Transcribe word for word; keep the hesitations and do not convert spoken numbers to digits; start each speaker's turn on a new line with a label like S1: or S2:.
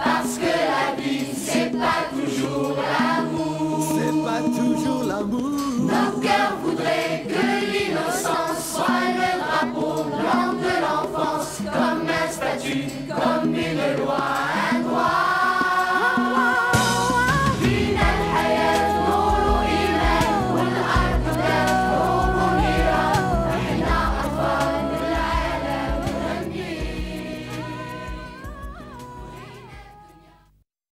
S1: Parce que la vie, c'est pas toujours l'amour.
S2: C'est pas toujours l'amour.
S1: Nos cœurs voudraient que